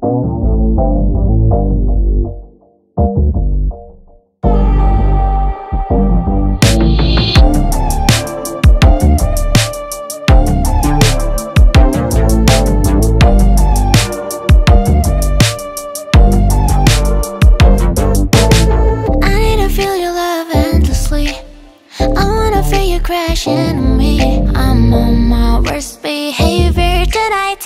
Crash into me. I'm on my worst behavior tonight.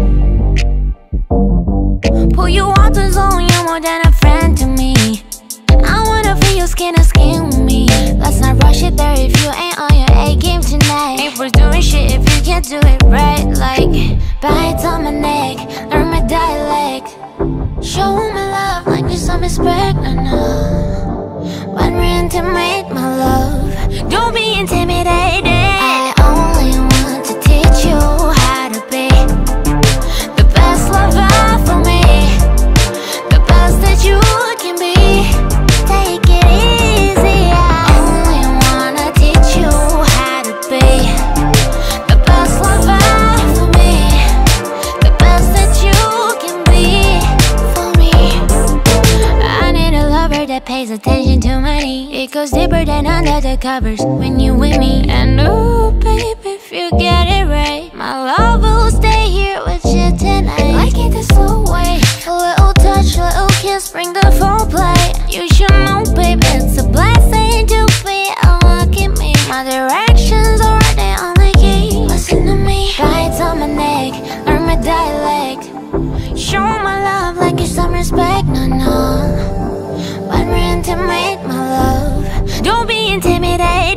Pull you out the zone, you're more than a friend to me. I wanna feel your skin to skin with me. Let's not rush it there if you ain't on your A game tonight. Ain't worth doing shit if you can't do it right. Like bites on my neck, learn my dialect. Show my love like you're some respect. When we're intimate, my love, don't be intimidated. I only want to teach you how to be the best lover for me, the best that you can be. Take it easy. I only wanna teach you how to be the best lover for me, the best that you can be for me. I need a lover that pays attention to my needs. It goes deeper than under the covers when you with me. And oh baby, if you get it right, my love will stay here with you tonight. Like it the slow way, a little touch, little kiss, bring the full play. You should know baby, it's a blessing to be unlocking me. My directions are the only key. Listen to me, bites on my neck, learn my dialect. Show my love like you're some respect. No, when we're intimate, my love, don't be intimidated.